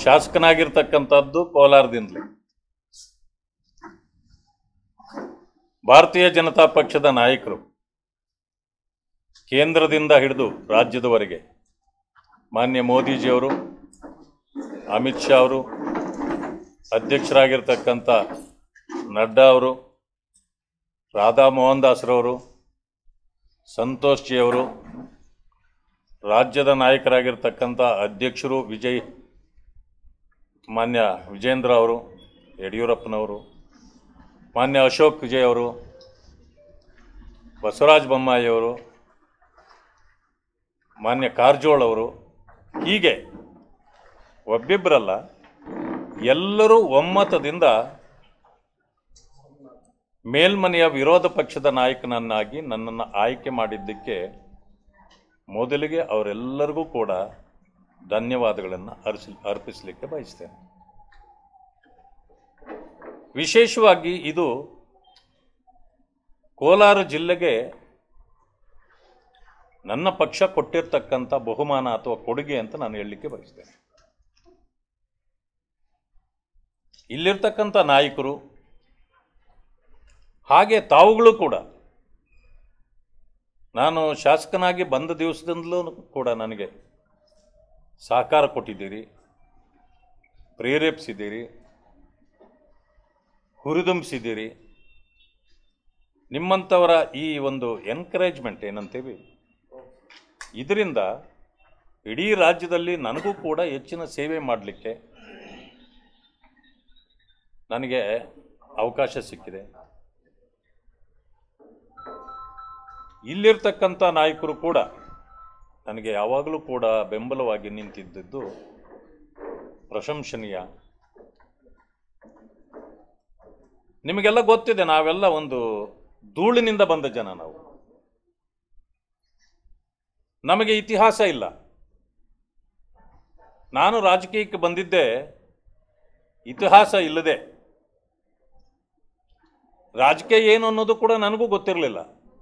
ಶಾಸಕನಾಗಿರ್ತಕ್ಕಂಥದ್ದು ಕೋಲಾರದಿಂದಲೇ. ಭಾರತೀಯ ಜನತಾ ಪಕ್ಷದ ನಾಯಕರು ಕೇಂದ್ರದಿಂದ ಹಿಡಿದು ರಾಜ್ಯದವರೆಗೆ ಮಾನ್ಯ ಮೋದಿಜಿಯವರು, ಅಮಿತ್ ಶಾ ಅವರು, ಅಧ್ಯಕ್ಷರಾಗಿರ್ತಕ್ಕಂಥ ನಡ್ಡಾ ಅವರು, ರಾಧಾ ಮೋಹನ್ ದಾಸ್ರವರು, ಸಂತೋಷ್ ಜಿ ಅವರು, ರಾಜ್ಯದ ನಾಯಕರಾಗಿರ್ತಕ್ಕಂಥ ಅಧ್ಯಕ್ಷರು ಮಾನ್ಯ ವಿಜೇಂದ್ರ ಅವರು, ಯಡಿಯೂರಪ್ಪನವರು, ಮಾನ್ಯ ಅಶೋಕ್ ವಿಜಯ್ ಅವರು, ಬಸವರಾಜ ಬೊಮ್ಮಾಯಿ ಅವರು, ಮಾನ್ಯ ಕಾರಜೋಳ ಅವರು, ಹೀಗೆ ಒಬ್ಬಿಬ್ಬರಲ್ಲ ಎಲ್ಲರೂ ಒಮ್ಮತದಿಂದ ಮೇಲ್ಮನೆಯ ವಿರೋಧ ಪಕ್ಷದ ನಾಯಕನನ್ನಾಗಿ ನನ್ನನ್ನು ಆಯ್ಕೆ ಮಾಡಿದ್ದಕ್ಕೆ ಮೊದಲಿಗೆ ಅವರೆಲ್ಲರಿಗೂ ಕೂಡ ಧನ್ಯವಾದಗಳನ್ನು ಅರ್ಪಿಸಲಿಕ್ಕೆ ಬಯಸ್ತೇನೆ. ವಿಶೇಷವಾಗಿ ಇದು ಕೋಲಾರ ಜಿಲ್ಲೆಗೆ ನನ್ನ ಪಕ್ಷ ಕೊಟ್ಟಿರ್ತಕ್ಕಂಥ ಬಹುಮಾನ ಅಥವಾ ಕೊಡುಗೆ ಅಂತ ನಾನು ಹೇಳಲಿಕ್ಕೆ ಬಯಸ್ತೇನೆ. ಇಲ್ಲಿರ್ತಕ್ಕಂಥ ನಾಯಕರು ಹಾಗೆ ತಾವುಗಳು ಕೂಡ ನಾನು ಶಾಸಕನಾಗಿ ಬಂದ ದಿವಸದಿಂದಲೂ ಕೂಡ ನನಗೆ ಸಹಕಾರ ಕೊಟ್ಟಿದ್ದೀರಿ, ಪ್ರೇರೇಪಿಸಿದ್ದೀರಿ, ಹುರಿದುಂಬಿಸಿದ್ದೀರಿ. ನಿಮ್ಮಂಥವರ ಈ ಒಂದು ಎನ್ಕರೇಜ್ಮೆಂಟ್ ಏನಂತೀವಿ, ಇದರಿಂದ ಇಡೀ ರಾಜ್ಯದಲ್ಲಿ ನನಗೂ ಕೂಡ ಹೆಚ್ಚಿನ ಸೇವೆ ಮಾಡಲಿಕ್ಕೆ ನನಗೆ ಅವಕಾಶ ಸಿಕ್ಕಿದೆ. ಇಲ್ಲಿರ್ತಕ್ಕಂಥ ನಾಯಕರು ಕೂಡ ನನಗೆ ಯಾವಾಗಲೂ ಕೂಡ ಬೆಂಬಲವಾಗಿ ನಿಂತಿದ್ದದ್ದು ಪ್ರಶಂಸನೀಯ. ನಿಮಗೆಲ್ಲ ಗೊತ್ತಿದೆ, ನಾವೆಲ್ಲ ಒಂದು ಧೂಳಿನಿಂದ ಬಂದ ಜನ. ನಾವು ನಮಗೆ ಇತಿಹಾಸ ಇಲ್ಲ. ನಾನು ರಾಜಕೀಯಕ್ಕೆ ಬಂದಿದ್ದೆ ಇತಿಹಾಸ ಇಲ್ಲದೆ. ರಾಜಕೀಯ ಏನು ಅನ್ನೋದು ಕೂಡ ನನಗೂ ಗೊತ್ತಿರಲಿಲ್ಲ.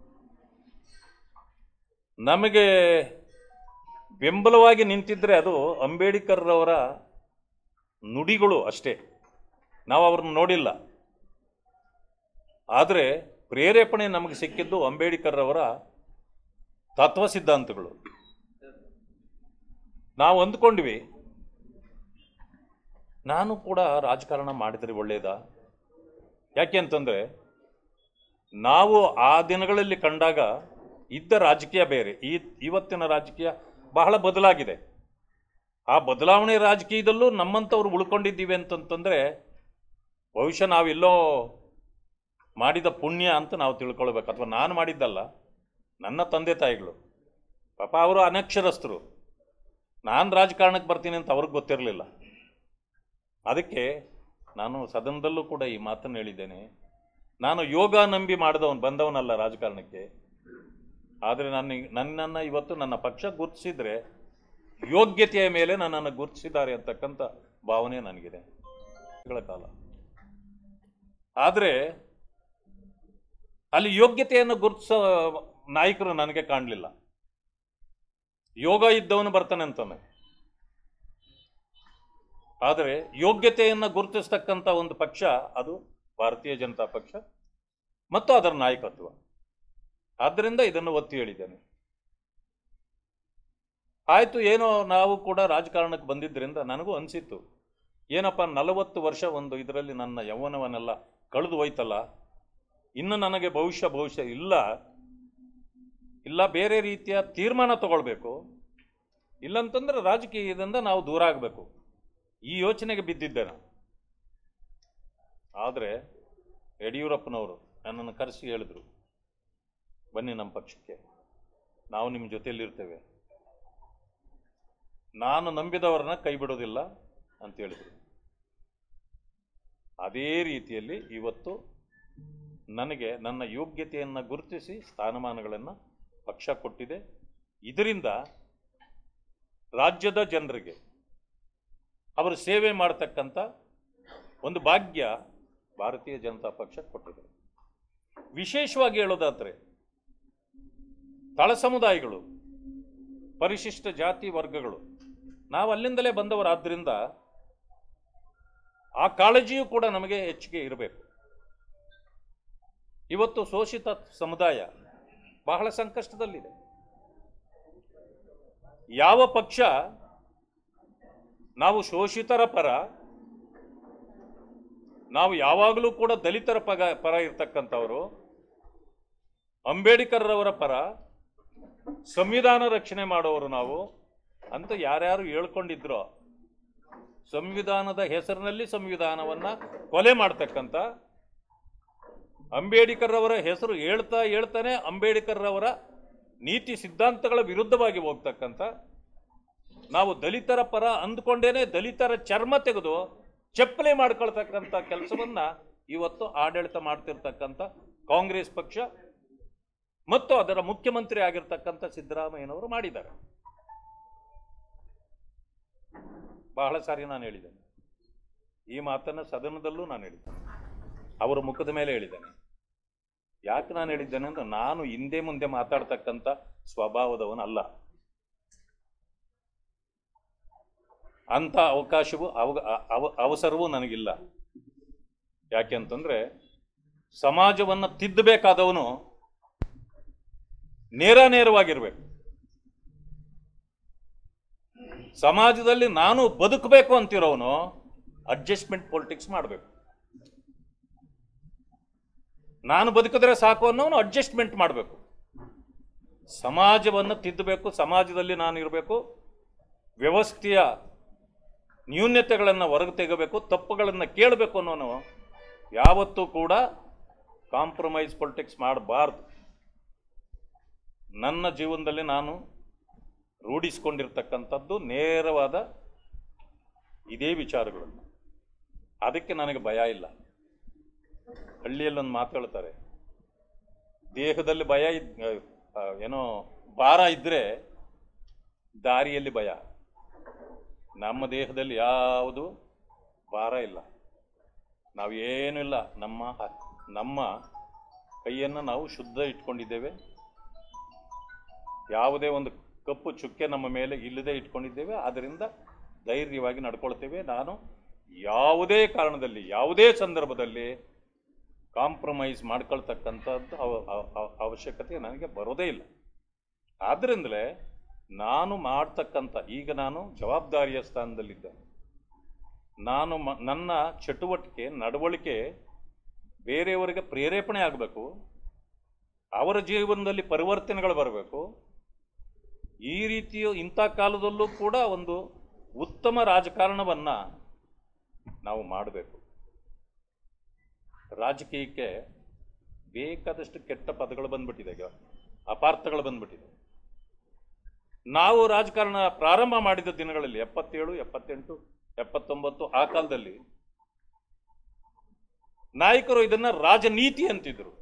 ನಮಗೆ ಬೆಂಬಲವಾಗಿ ನಿಂತಿದ್ರೆ ಅದು ಅಂಬೇಡ್ಕರ್ ಅವರ ನುಡಿಗಳು ಅಷ್ಟೇ. ನಾವು ಅವ್ರನ್ನ ನೋಡಿಲ್ಲ. ಆದರೆ ಪ್ರೇರೇಪಣೆ ನಮಗೆ ಸಿಕ್ಕಿದ್ದು ಅಂಬೇಡ್ಕರ್ ಅವರ ತತ್ವ ಸಿದ್ಧಾಂತಗಳು. ನಾವು ಅಂದ್ಕೊಂಡ್ವಿ ನಾನು ಕೂಡ ರಾಜಕಾರಣ ಮಾಡಿದರೆ ಒಳ್ಳೆಯದಾ. ಯಾಕೆ ಅಂತಂದರೆ ನಾವು ಆ ದಿನಗಳಲ್ಲಿ ಕಂಡಾಗ ಇದ್ದ ರಾಜಕೀಯ ಬೇರೆ, ಇವತ್ತಿನ ರಾಜಕೀಯ ಬಹಳ ಬದಲಾಗಿದೆ. ಆ ಬದಲಾವಣೆ ರಾಜಕೀಯದಲ್ಲೂ ನಮ್ಮಂಥವ್ರು ಉಳ್ಕೊಂಡಿದ್ದೀವಿ ಅಂತಂತಂದರೆ ಬಹುಶಃ ನಾವೆಲ್ಲೋ ಮಾಡಿದ ಪುಣ್ಯ ಅಂತ ನಾವು ತಿಳ್ಕೊಳ್ಬೇಕು. ಅಥವಾ ನಾನು ಮಾಡಿದ್ದಲ್ಲ, ನನ್ನ ತಂದೆ ತಾಯಿಗಳು ಪಾಪ ಅವರು ಅನಕ್ಷರಸ್ಥರು. ನಾನು ರಾಜಕಾರಣಕ್ಕೆ ಬರ್ತೀನಿ ಅಂತ ಅವ್ರಿಗೆ ಗೊತ್ತಿರಲಿಲ್ಲ. ಅದಕ್ಕೆ ನಾನು ಸದನದಲ್ಲೂ ಕೂಡ ಈ ಮಾತನ್ನು ಹೇಳಿದ್ದೇನೆ. ನಾನು ಯೋಗ ನಂಬಿ ಬಂದವನಲ್ಲ ರಾಜಕಾರಣಕ್ಕೆ. ಆದರೆ ನನ್ನನ್ನು ಇವತ್ತು ನನ್ನ ಪಕ್ಷ ಗುರುತಿಸಿದ್ರೆ ಯೋಗ್ಯತೆಯ ಮೇಲೆ ನನ್ನನ್ನು ಗುರುತಿಸಿದ್ದಾರೆ ಅಂತಕ್ಕಂಥ ಭಾವನೆ ನನಗಿದೆ ಕಾಲ. ಆದರೆ ಅಲ್ಲಿ ಯೋಗ್ಯತೆಯನ್ನು ಗುರುತಿಸೋ ನಾಯಕರು ನನಗೆ ಕಾಣಲಿಲ್ಲ. ಯೋಗ ಇದ್ದವನು ಬರ್ತಾನೆ ಅಂತಾನೆ. ಆದರೆ ಯೋಗ್ಯತೆಯನ್ನು ಗುರುತಿಸ್ತಕ್ಕಂಥ ಒಂದು ಪಕ್ಷ ಅದು ಭಾರತೀಯ ಜನತಾ ಪಕ್ಷ ಮತ್ತು ಅದರ ನಾಯಕತ್ವ. ಆದ್ದರಿಂದ ಇದನ್ನು ಒತ್ತಿ ಹೇಳಿದ್ದೇನೆ. ಆಯಿತು, ಏನೋ ನಾವು ಕೂಡ ರಾಜಕಾರಣಕ್ಕೆ ಬಂದಿದ್ದರಿಂದ ನನಗೂ ಅನಿಸಿತ್ತು, ಏನಪ್ಪ 40 ವರ್ಷ ಒಂದು ಇದರಲ್ಲಿ ನನ್ನ ಯೌವನವನ್ನೆಲ್ಲ ಕಳೆದು ಹೋಯ್ತಲ್ಲ, ಇನ್ನು ನನಗೆ ಭವಿಷ್ಯ ಇಲ್ಲ ಬೇರೆ ರೀತಿಯ ತೀರ್ಮಾನ ತಗೊಳ್ಬೇಕು, ಇಲ್ಲಂತಂದ್ರೆ ರಾಜಕೀಯದಿಂದ ನಾವು ದೂರ ಆಗಬೇಕು, ಈ ಯೋಚನೆಗೆ ಬಿದ್ದಿದ್ದೆ ನಾನು. ಆದರೆ ಯಡಿಯೂರಪ್ಪನವರು ನನ್ನನ್ನು ಕರೆಸಿ ಹೇಳಿದ್ರು, ಬನ್ನಿ ನಮ್ಮ ಪಕ್ಷಕ್ಕೆ, ನಾವು ನಿಮ್ಮ ಜೊತೆಯಲ್ಲಿರ್ತೇವೆ, ನಾನು ನಂಬಿದವರನ್ನ ಕೈ ಬಿಡೋದಿಲ್ಲ ಅಂತ ಹೇಳಿದ್ರು. ಅದೇ ರೀತಿಯಲ್ಲಿ ಇವತ್ತು ನನಗೆ ನನ್ನ ಯೋಗ್ಯತೆಯನ್ನು ಗುರುತಿಸಿ ಸ್ಥಾನಮಾನಗಳನ್ನು ಪಕ್ಷ ಕೊಟ್ಟಿದೆ. ಇದರಿಂದ ರಾಜ್ಯದ ಜನರಿಗೆ ಅವರು ಸೇವೆ ಮಾಡತಕ್ಕಂಥ ಒಂದು ಭಾಗ್ಯ ಭಾರತೀಯ ಜನತಾ ಪಕ್ಷ ಕೊಟ್ಟಿದೆ. ವಿಶೇಷವಾಗಿ ಹೇಳೋದಾದರೆ ತಳ ಸಮುದಾಯಗಳು, ಪರಿಶಿಷ್ಟ ಜಾತಿ ವರ್ಗಗಳು, ನಾವು ಅಲ್ಲಿಂದಲೇ ಬಂದವರಾದ್ದರಿಂದ ಆ ಕಾಳಜಿಯೂ ಕೂಡ ನಮಗೆ ಹೆಚ್ಚಿಗೆ ಇರಬೇಕು. ಇವತ್ತು ಶೋಷಿತ ಸಮುದಾಯ ಬಹಳ ಸಂಕಷ್ಟದಲ್ಲಿದೆ. ಯಾವ ಪಕ್ಷ ನಾವು ಶೋಷಿತರ ಪರ, ನಾವು ಯಾವಾಗಲೂ ಕೂಡ ದಲಿತರ ಪರ ಇರ್ತಕ್ಕಂಥವರು, ಅಂಬೇಡ್ಕರ್ ಅವರ ಪರ, ಸಂವಿಧಾನ ರಕ್ಷಣೆ ಮಾಡೋರು ನಾವು ಅಂತ ಯಾರ್ಯಾರು ಹೇಳ್ಕೊಂಡಿದ್ರೋ, ಸಂವಿಧಾನದ ಹೆಸರಿನಲ್ಲಿ ಸಂವಿಧಾನವನ್ನ ಕೊಲೆ ಮಾಡ್ತಕ್ಕಂಥ, ಅಂಬೇಡ್ಕರ್ ಅವರ ಹೆಸರು ಹೇಳ್ತಾನೆ ಅಂಬೇಡ್ಕರ್ ಅವರ ನೀತಿ ಸಿದ್ಧಾಂತಗಳ ವಿರುದ್ಧವಾಗಿ ಹೋಗ್ತಕ್ಕಂಥ, ನಾವು ದಲಿತರ ಪರ ಅಂದ್ಕೊಂಡೇನೆ ದಲಿತರ ಚರ್ಮ ತೆಗೆದು ಚಪ್ಪಲಿ ಮಾಡ್ಕೊಳ್ತಕ್ಕಂಥ ಕೆಲಸವನ್ನ ಇವತ್ತು ಆಡಳಿತ ಮಾಡ್ತಿರ್ತಕ್ಕಂಥ ಕಾಂಗ್ರೆಸ್ ಪಕ್ಷ ಮತ್ತು ಅದರ ಮುಖ್ಯಮಂತ್ರಿ ಆಗಿರ್ತಕ್ಕಂಥ ಸಿದ್ದರಾಮಯ್ಯನವರು ಮಾಡಿದ್ದಾರೆ. ಬಹಳ ಸಾರಿ ನಾನು ಹೇಳಿದ್ದೇನೆ ಈ ಮಾತನ್ನು, ಸದನದಲ್ಲೂ ನಾನು ಹೇಳಿದ್ದೇನೆ, ಅವರ ಮುಖದ ಮೇಲೆ ಹೇಳಿದ್ದೇನೆ. ಯಾಕೆ ನಾನು ಹೇಳಿದ್ದೇನೆ ಅಂದ್ರೆ, ನಾನು ಹಿಂದೆ ಮುಂದೆ ಮಾತಾಡ್ತಕ್ಕಂಥ ಸ್ವಭಾವದವನಲ್ಲ. ಅಂತ ಅವಕಾಶವೂ ಅವಸರವೂ ನನಗಿಲ್ಲ. ಯಾಕೆ ಅಂತಂದ್ರೆ, ಸಮಾಜವನ್ನು ತಿದ್ದಬೇಕಾದವನು ನೇರವಾಗಿರ್ಬೇಕು. ಸಮಾಜದಲ್ಲಿ ನಾನು ಬದುಕಬೇಕು ಅಂತಿರೋನು ಅಡ್ಜಸ್ಟ್ಮೆಂಟ್ ಪೊಲಿಟಿಕ್ಸ್ ಮಾಡಬೇಕು. ನಾನು ಬದುಕಿದ್ರೆ ಸಾಕು ಅನ್ನೋನು ಅಡ್ಜಸ್ಟ್ಮೆಂಟ್ ಮಾಡಬೇಕು. ಸಮಾಜವನ್ನು ತಿದ್ದಬೇಕು, ಸಮಾಜದಲ್ಲಿ ನಾನು ಇರಬೇಕು, ವ್ಯವಸ್ಥೆಯ ನ್ಯೂನ್ಯತೆಗಳನ್ನು ಹೊರಗೆ ತೆಗಬೇಕು, ತಪ್ಪುಗಳನ್ನು ಕೇಳಬೇಕು ಅನ್ನೋನು ಯಾವತ್ತೂ ಕೂಡ ಕಾಂಪ್ರಮೈಸ್ ಪೊಲಿಟಿಕ್ಸ್ ಮಾಡಬಾರ್ದು. ನನ್ನ ಜೀವನದಲ್ಲಿ ನಾನು ರೂಢಿಸಿಕೊಂಡಿರ್ತಕ್ಕಂಥದ್ದು ನೇರವಾದ ಇದೇ ವಿಚಾರಗಳನ್ನು. ಅದಕ್ಕೆ ನನಗೆ ಭಯ ಇಲ್ಲ. ಹಳ್ಳಿಯಲ್ಲೊಂದು ಮಾತು ಹೇಳ್ತಾರೆ, ದೇಹದಲ್ಲಿ ಭಯ ಏನೋ ಭಾರ ಇದ್ರೆ ದಾರಿಯಲ್ಲಿ ಭಯ. ನಮ್ಮ ದೇಹದಲ್ಲಿ ಯಾವುದು ಭಾರ ಇಲ್ಲ, ನಾವು ಏನೂ ಇಲ್ಲ. ನಮ್ಮ ಕೈಯನ್ನು ನಾವು ಶುದ್ಧ ಇಟ್ಕೊಂಡಿದ್ದೇವೆ. ಯಾವುದೇ ಒಂದು ಕಪ್ಪು ಚುಕ್ಕೆ ನಮ್ಮ ಮೇಲೆ ಇಲ್ಲದೆ ಇಟ್ಕೊಂಡಿದ್ದೇವೆ. ಆದ್ದರಿಂದ ಧೈರ್ಯವಾಗಿ ನಡ್ಕೊಳ್ತೇವೆ. ನಾನು ಯಾವುದೇ ಕಾರಣದಲ್ಲಿ, ಯಾವುದೇ ಸಂದರ್ಭದಲ್ಲಿ ಕಾಂಪ್ರಮೈಸ್ ಮಾಡ್ಕೊಳ್ತಕ್ಕಂಥದ್ದು ಅವಶ್ಯಕತೆ ನನಗೆ ಬರೋದೇ ಇಲ್ಲ. ಆದ್ದರಿಂದಲೇ ನಾನು ಮಾಡ್ತಕ್ಕಂಥ, ಈಗ ನಾನು ಜವಾಬ್ದಾರಿಯ ಸ್ಥಾನದಲ್ಲಿದ್ದೇನೆ. ನಾನು ನನ್ನ ಚಟುವಟಿಕೆ, ನಡವಳಿಕೆ ಬೇರೆಯವರಿಗೆ ಪ್ರೇರೇಪಣೆ ಆಗಬೇಕು, ಅವರ ಜೀವನದಲ್ಲಿ ಪರಿವರ್ತನೆಗಳು ಬರಬೇಕು. ಈ ರೀತಿಯ ಇಂಥ ಕಾಲದಲ್ಲೂ ಕೂಡ ಒಂದು ಉತ್ತಮ ರಾಜಕಾರಣವನ್ನು ನಾವು ಮಾಡಬೇಕು. ರಾಜಕೀಯಕ್ಕೆ ಬೇಕಾದಷ್ಟು ಕೆಟ್ಟ ಪದಗಳು ಬಂದ್ಬಿಟ್ಟಿದೆ, ಅಪಾರ್ಥಗಳು ಬಂದ್ಬಿಟ್ಟಿದೆ. ನಾವು ರಾಜಕಾರಣ ಪ್ರಾರಂಭ ಮಾಡಿದ ದಿನಗಳಲ್ಲಿ 77, 78, 79 ಆ ಕಾಲದಲ್ಲಿ ನಾಯಕರು ಇದನ್ನ ರಾಜನೀತಿ ಅಂತಿದ್ರು.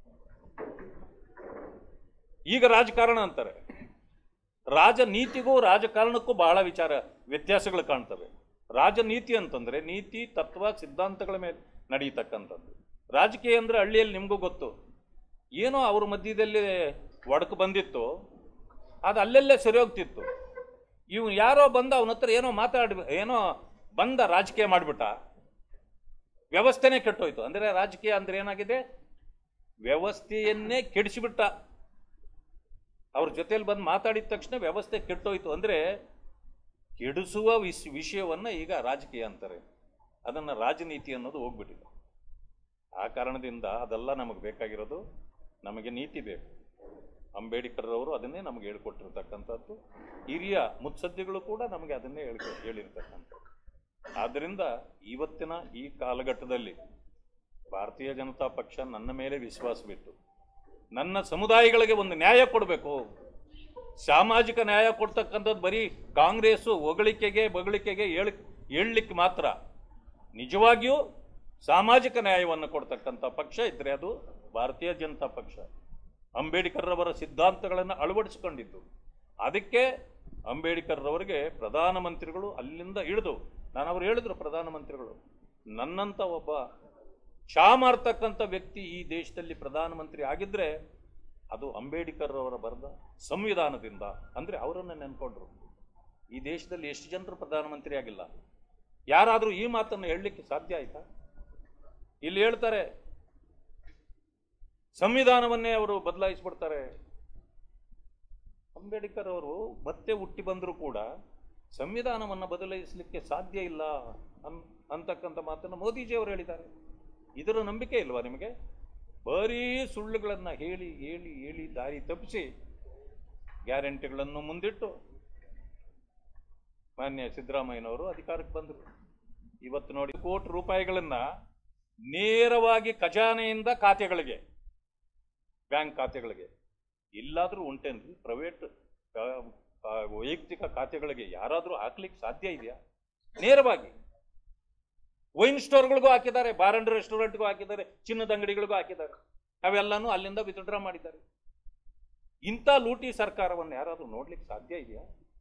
ಈಗ ರಾಜಕಾರಣ ಅಂತಾರೆ. ರಾಜನೀತಿಗೂ ರಾಜಕಾರಣಕ್ಕೂ ಬಹಳ ವ್ಯತ್ಯಾಸಗಳು ಕಾಣ್ತವೆ. ರಾಜನೀತಿ ಅಂತಂದ್ರೆ ನೀತಿ, ತತ್ವ, ಸಿದ್ಧಾಂತಗಳ ಮೇಲೆ ನಡೀತಕ್ಕಂಥದ್ದು. ರಾಜಕೀಯ ಅಂದ್ರೆ ಹಳ್ಳಿಯಲ್ಲಿ ನಿಮಗೂ ಗೊತ್ತು, ಏನೋ ಅವ್ರ ಮಧ್ಯದಲ್ಲಿ ಒಡಕು ಬಂದಿತ್ತು, ಅದು ಅಲ್ಲೆಲ್ಲೇ ಸರಿ ಹೋಗ್ತಿತ್ತು. ಇವ್ ಯಾರೋ ಬಂದ ಅವನ ಹತ್ರ ಏನೋ ಬಂದ ರಾಜಕೀಯ ಮಾಡಿಬಿಟ್ಟ, ವ್ಯವಸ್ಥೆನೇ ಕೆಟ್ಟೋಯ್ತು. ಅಂದ್ರೆ ರಾಜಕೀಯ ಅಂದ್ರೆ ಏನಾಗಿದೆ, ವ್ಯವಸ್ಥೆಯನ್ನೇ ಕೆಡಿಸಿಬಿಟ್ಟ. ಅವ್ರ ಜೊತೆಯಲ್ಲಿ ಬಂದು ಮಾತಾಡಿದ ತಕ್ಷಣ ವ್ಯವಸ್ಥೆ ಕೆಟ್ಟೋಯ್ತು. ಅಂದ್ರೆ ಕೆಡಿಸುವ ವಿಷಯವನ್ನ ಈಗ ರಾಜಕೀಯ ಅಂತಾರೆ. ಅದನ್ನ ರಾಜನೀತಿ ಅನ್ನೋದು ಹೋಗ್ಬಿಟ್ಟಿದೆ. ಆ ಕಾರಣದಿಂದ ಅದೆಲ್ಲ ನಮಗೆ ಬೇಕಾಗಿರೋದು, ನಮಗೆ ನೀತಿ ಬೇಕು. ಅಂಬೇಡ್ಕರ್ ಅವರು ಅದನ್ನೇ ನಮಗೆ ಹೇಳ್ಕೊಟ್ಟಿರ್ತಕ್ಕಂಥದ್ದು. ಹಿರಿಯ ಮುತ್ಸದ್ದಿಗಳು ಕೂಡ ನಮಗೆ ಅದನ್ನೇ ಹೇಳಿರ್ತಕ್ಕಂಥದ್ದು. ಆದ್ದರಿಂದ ಇವತ್ತಿನ ಈ ಕಾಲಘಟ್ಟದಲ್ಲಿ ಭಾರತೀಯ ಜನತಾ ಪಕ್ಷ ನನ್ನ ಮೇಲೆ ವಿಶ್ವಾಸವಿಟ್ಟು ನನ್ನ ಸಮುದಾಯಗಳಿಗೆ ಒಂದು ನ್ಯಾಯ ಕೊಡಬೇಕು. ಸಾಮಾಜಿಕ ನ್ಯಾಯ ಕೊಡ್ತಕ್ಕಂಥದ್ದು ಬರೀ ಕಾಂಗ್ರೆಸ್ಸು ಬಗಳಿಕೆಗೆ ಹೇಳಲಿಕ್ಕೆ ಮಾತ್ರ. ನಿಜವಾಗಿಯೂ ಸಾಮಾಜಿಕ ನ್ಯಾಯವನ್ನು ಕೊಡ್ತಕ್ಕಂಥ ಪಕ್ಷ ಇದ್ರೆ ಅದು ಭಾರತೀಯ ಜನತಾ ಪಕ್ಷ. ಅಂಬೇಡ್ಕರ್ ಅವರ ಸಿದ್ಧಾಂತಗಳನ್ನು ಅಳವಡಿಸಿಕೊಂಡಿದ್ದು. ಅದಕ್ಕೆ ಅಂಬೇಡ್ಕರ್ ಅವರಿಗೆ ಪ್ರಧಾನಮಂತ್ರಿಗಳು ಅಲ್ಲಿಂದ ಹಿಡಿದು, ಅವರು ಹೇಳಿದ್ರು, ಪ್ರಧಾನಮಂತ್ರಿಗಳು ನನ್ನಂಥ ಒಬ್ಬ ಚಾ ಮಾರ್ತಕ್ಕಂಥ ವ್ಯಕ್ತಿ ಈ ದೇಶದಲ್ಲಿ ಪ್ರಧಾನಮಂತ್ರಿ ಆಗಿದ್ರೆ ಅದು ಅಂಬೇಡ್ಕರ್ ಅವರ ಬರೆದ ಸಂವಿಧಾನದಿಂದ. ಅಂದ್ರೆ ಅವರನ್ನು ನೆನ್ಕೊಂಡ್ರು. ಈ ದೇಶದಲ್ಲಿ ಎಷ್ಟು ಜನರು ಪ್ರಧಾನಮಂತ್ರಿ ಆಗಿಲ್ಲ, ಯಾರಾದರೂ ಈ ಮಾತನ್ನು ಹೇಳಲಿಕ್ಕೆ ಸಾಧ್ಯ ಆಯ್ತಾ? ಇಲ್ಲಿ ಹೇಳ್ತಾರೆ ಸಂವಿಧಾನವನ್ನೇ ಅವರು ಬದಲಾಯಿಸ್ಬಿಡ್ತಾರೆ. ಅಂಬೇಡ್ಕರ್ ಅವರು ಮತ್ತೆ ಹುಟ್ಟಿ ಬಂದರೂ ಕೂಡ ಸಂವಿಧಾನವನ್ನು ಬದಲಾಯಿಸಲಿಕ್ಕೆ ಸಾಧ್ಯ ಇಲ್ಲ ಅಂತಕ್ಕಂಥ ಮಾತನ್ನು ಮೋದಿಜಿಯವರು ಹೇಳಿದ್ದಾರೆ. ಇದರ ನಂಬಿಕೆ ಇಲ್ವಾ ನಿಮಗೆ? ಬರೀ ಸುಳ್ಳುಗಳನ್ನು ಹೇಳಿ ಹೇಳಿ ಹೇಳಿ ದಾರಿ ತಪ್ಪಿಸಿ ಗ್ಯಾರಂಟಿಗಳನ್ನು ಮುಂದಿಟ್ಟು ಮಾನ್ಯ ಸಿದ್ದರಾಮಯ್ಯನವರು ಅಧಿಕಾರಕ್ಕೆ ಬಂದರು. ಇವತ್ತು ನೋಡಿ, ಕೋಟಿ ರೂಪಾಯಿಗಳನ್ನ ನೇರವಾಗಿ ಖಜಾನೆಯಿಂದ ಖಾತೆಗಳಿಗೆ, ಬ್ಯಾಂಕ್ ಖಾತೆಗಳಿಗೆ, ಇಲ್ಲಾದರೂ ಉಂಟೇನ್ರಿ ಪ್ರೈವೇಟ್ ವೈಯಕ್ತಿಕ ಖಾತೆಗಳಿಗೆ ಯಾರಾದರೂ ಹಾಕ್ಲಿಕ್ಕೆ ಸಾಧ್ಯ ಇದೆಯಾ? ನೇರವಾಗಿ ವೈನ್ ಸ್ಟೋರ್ಗಳಿಗೂ ಹಾಕಿದ್ದಾರೆ, ಬಾರ್ ಅಂಡ್ ರೆಸ್ಟೋರೆಂಟ್ಗೂ ಹಾಕಿದ್ದಾರೆ, ಚಿನ್ನದ ಅಂಗಡಿಗಳಿಗೂ ಹಾಕಿದ್ದಾರೆ. ಅವೆಲ್ಲನೂ ಅಲ್ಲಿಂದ ವಿತ್ಡ್ರಾ ಮಾಡಿದ್ದಾರೆ. ಇಂಥ ಲೂಟಿ ಸರ್ಕಾರವನ್ನು ಯಾರಾದರೂ ನೋಡ್ಲಿಕ್ಕೆ ಸಾಧ್ಯ ಇದೆಯಾ?